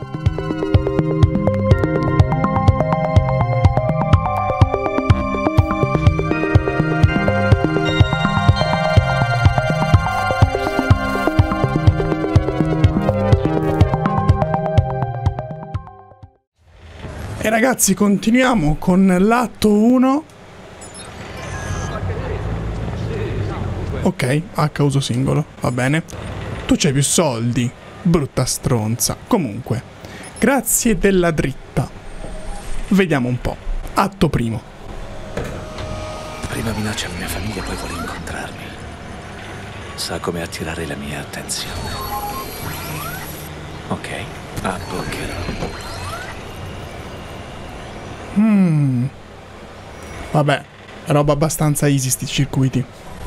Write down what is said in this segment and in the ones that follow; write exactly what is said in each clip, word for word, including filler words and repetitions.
E ragazzi, continuiamo con l'atto uno. Ok, H uso singolo, va bene. Tu c'hai più soldi, brutta stronza. Comunque, grazie della dritta. Vediamo un po'. Atto primo. Prima minaccia la mia famiglia, poi vuole incontrarmi. Sa come attirare la mia attenzione. Ok, abboccherò. Hmm. Vabbè, roba abbastanza easy sti circuiti.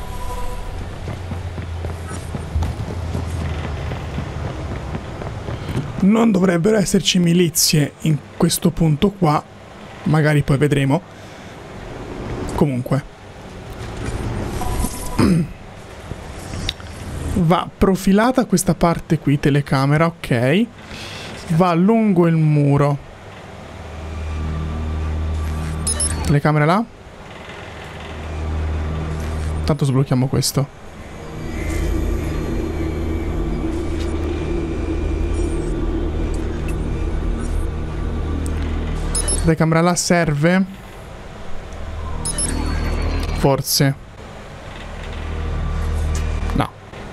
Non dovrebbero esserci milizie in questo punto qua. Magari poi vedremo. Comunque va profilata questa parte qui, telecamera, ok. Va lungo il muro. Telecamera là. Tanto sblocchiamo questo. Telecamera là serve? Forse. No.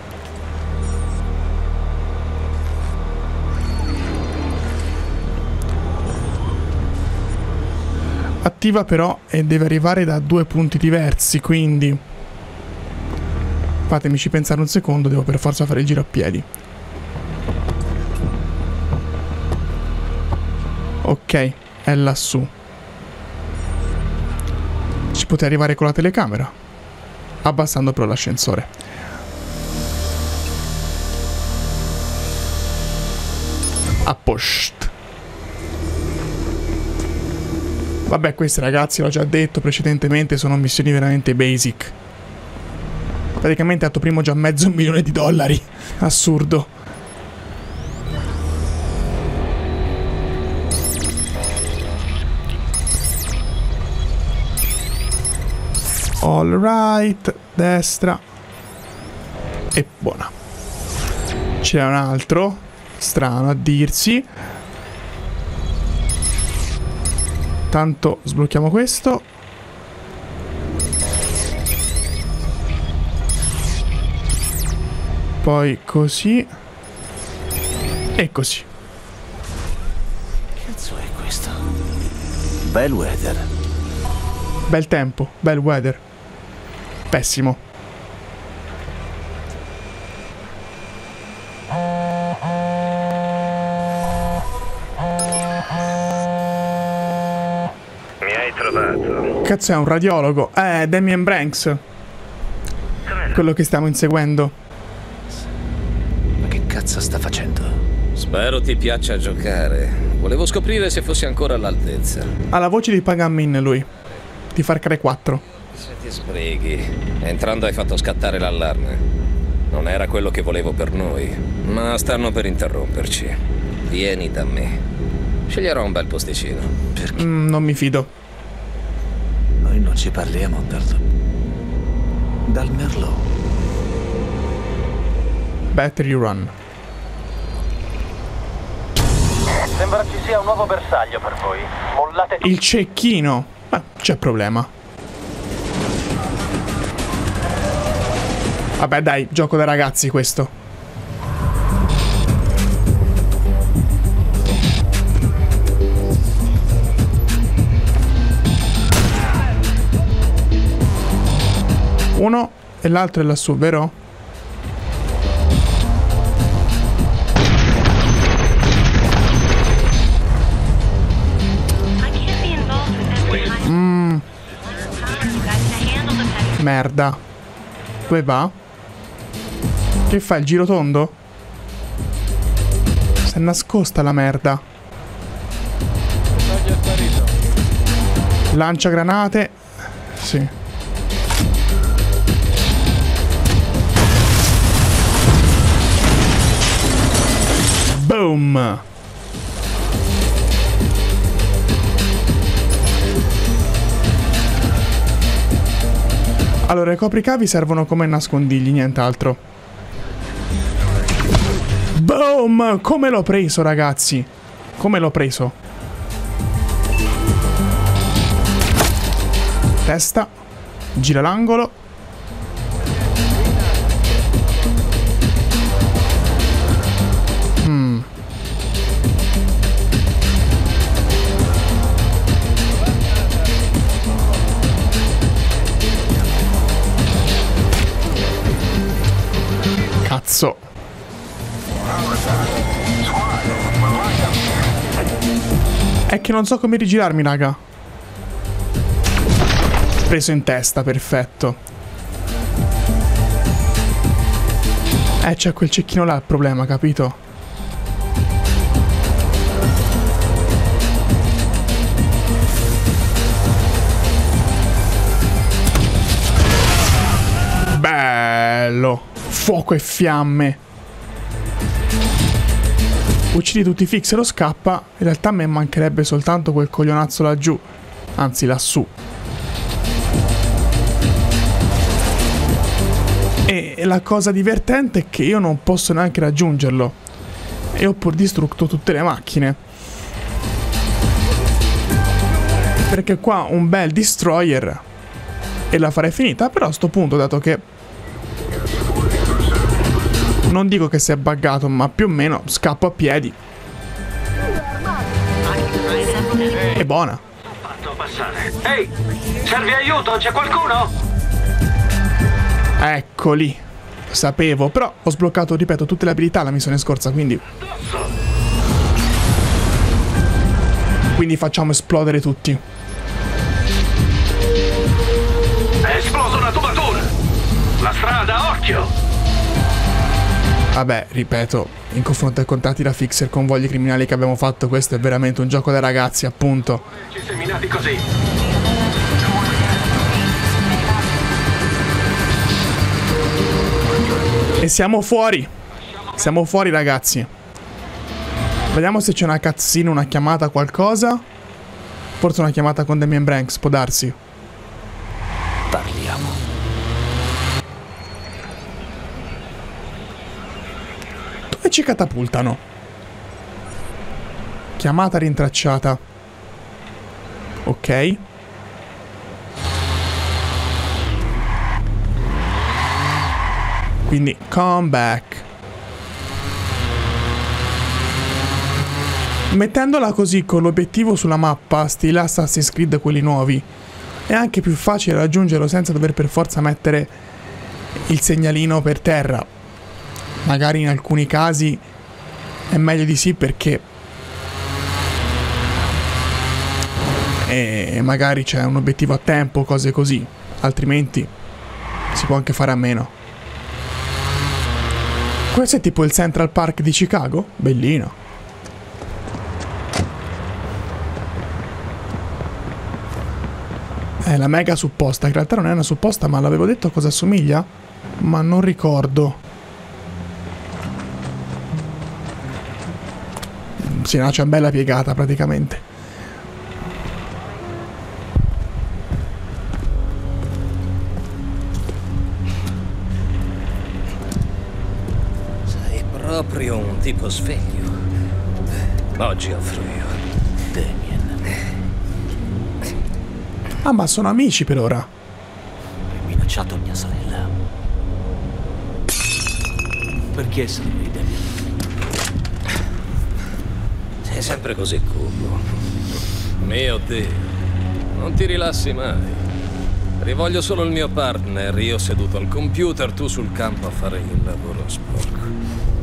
Attiva però e deve arrivare da due punti diversi, quindi fatemici pensare un secondo, devo per forza fare il giro a piedi. Ok, è lassù. Ci potete arrivare con la telecamera, abbassando però l'ascensore. A post. Vabbè, queste ragazzi, l'ho già detto precedentemente, sono missioni veramente basic. Praticamente atto primo già mezzo milione di dollari. Assurdo. All right, destra. E buona. C'è un altro, strano a dirsi. Tanto sblocchiamo questo. Poi così. E così. Che cazzo è questo? Bel weather. Bel tempo, bel weather. Pessimo. Mi hai trovato. Cazzo, è un radiologo. Eh, Damien Branks. Quello che stiamo inseguendo. Ma che cazzo sta facendo? Spero ti piaccia giocare. Volevo scoprire se fossi ancora all'altezza. Ha la voce di Pagamin lui. Di Far Cry quattro. Se ti sbrighi. Entrando hai fatto scattare l'allarme. Non era quello che volevo per noi, ma stanno per interromperci. Vieni da me. Sceglierò un bel posticino. Perché? Mm, non mi fido. Noi non ci parliamo dal... dal Merlot. Battery run. Sembra ci sia un nuovo bersaglio per voi. Mollate tutto. Il cecchino. Beh, c'è problema. Vabbè dai, gioco da ragazzi questo. Uno e l'altro è lassù, vero? Mmm. Merda. Dove va? Che fa, il giro tondo? Si è nascosta la merda. Lancia granate. Sì. Boom. Allora, i copricavi servono come nascondigli, nient'altro. Boom! Come l'ho preso, ragazzi? Come l'ho preso? Testa. Gira l'angolo. Hmm. Cazzo. È che non so come rigirarmi, raga. Preso in testa, perfetto. Eh, c'è quel cecchino là il problema, capito? Bello. Fuoco e fiamme. Uccidi tutti i fixer o scappa. In realtà a me mancherebbe soltanto quel coglionazzo laggiù. Anzi, lassù. E la cosa divertente è che io non posso neanche raggiungerlo. E ho pur distrutto tutte le macchine. Perché qua un bel destroyer e la farei finita. Però a sto punto, dato che non dico che si è buggato, ma più o meno scappo a piedi. È buona. Ehi, serve aiuto? C'è qualcuno? Eccoli. Sapevo, però ho sbloccato, ripeto, tutte le abilità la missione scorsa, quindi... Quindi facciamo esplodere tutti. È esplosa una tubatura! La strada, occhio! Vabbè, ripeto, in confronto ai contratti da fixer convogli criminali che abbiamo fatto, questo è veramente un gioco da ragazzi, appunto. Ci seminati così. E siamo fuori. Siamo fuori, ragazzi. Vediamo se c'è una cutscene, una chiamata, qualcosa. Forse una chiamata con Damien Branks, può darsi. Parliamo. Dove ci catapultano? Chiamata rintracciata. Ok. Quindi, come back. Mettendola così con l'obiettivo sulla mappa, stile Assassin's Creed quelli nuovi, è anche più facile raggiungerlo senza dover per forza mettere il segnalino per terra. Magari in alcuni casi è meglio di sì perché e magari c'è un obiettivo a tempo, cose così, altrimenti si può anche fare a meno. Questo è tipo il Central Park di Chicago? Bellino. È la mega supposta, in realtà non è una supposta, ma l'avevo detto a cosa assomiglia? Ma non ricordo. Sì, una ciambella piegata praticamente. Proprio un tipo sveglio. Oggi offro io. Damien. Ah, ma sono amici per ora. Hai minacciato mia sorella. Perché serve Damien? Sei sempre così cupo. Mio Dio. Non ti rilassi mai. Rivoglio solo il mio partner, io seduto al computer, tu sul campo a fare il lavoro sporco.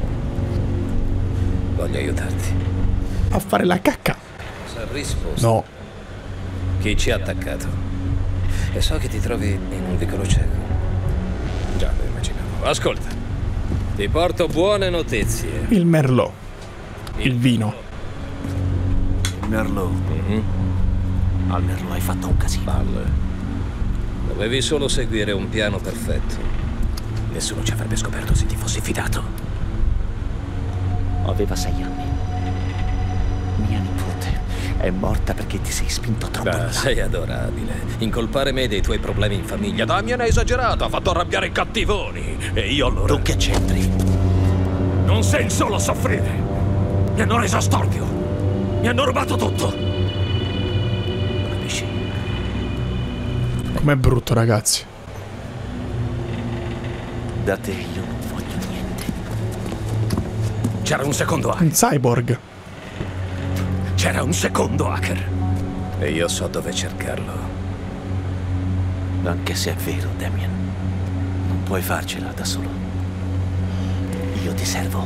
Voglio aiutarti. A fare la cacca. Sa risposta. No. Chi ci ha attaccato? E so che ti trovi in un vicolo cieco. Già, lo immaginavo. Ascolta. Ti porto buone notizie. Il Merlot. Il vino. Il Merlot. Mm-hmm. Al Merlot hai fatto un casino. Palle. Dovevi solo seguire un piano perfetto. Nessuno ci avrebbe scoperto se ti fossi fidato. Aveva sei anni. Mia nipote È morta perché ti sei spinto troppo. Ah, sei adorabile. Incolpare me dei tuoi problemi in famiglia. Damian è esagerato, ha fatto arrabbiare i cattivoni. E io allora... Tu che c'entri? Non sei solo soffrire. Mi hanno reso storpio. Mi hanno rubato tutto. Capisci? Com'è brutto, ragazzi. Da te io non voglio niente. C'era un secondo hacker. Un cyborg. C'era un secondo hacker. E io so dove cercarlo. Anche se è vero, Damian, non puoi farcela da solo. Io ti servo.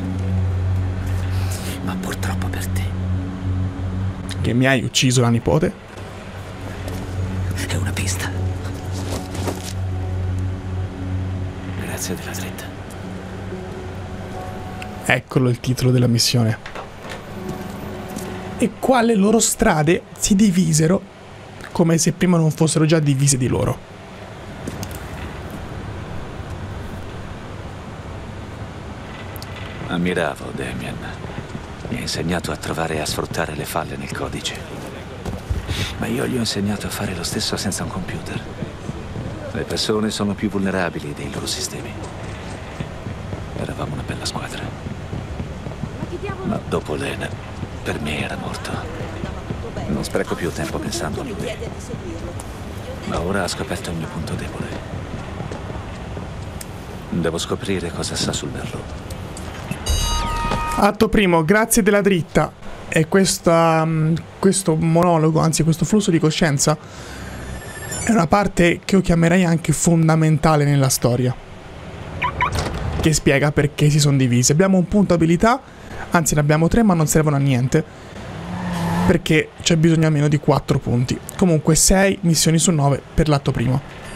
Ma purtroppo per te. Che mi hai ucciso la nipote? È una pista. Grazie della dritta. Eccolo il titolo della missione. E qua le loro strade si divisero come se prima non fossero già divise di loro. Ammiravo Damian. Mi ha insegnato a trovare e a sfruttare le falle nel codice. Ma io gli ho insegnato a fare lo stesso senza un computer. Le persone sono più vulnerabili dei loro sistemi. Eravamo una bella squadra. Ma dopo Len, per me era morto. Non spreco più tempo pensando a lui. Ma ora ha scoperto il mio punto debole. Devo scoprire cosa sa sul Berro. Atto primo, grazie della dritta. E questa, questo monologo, anzi questo flusso di coscienza, è una parte che io chiamerei anche fondamentale nella storia, che spiega perché si sono divisi. Abbiamo un punto abilità, anzi ne abbiamo tre, ma non servono a niente, perché c'è bisogno almeno di quattro punti. Comunque sei missioni su nove per l'atto primo.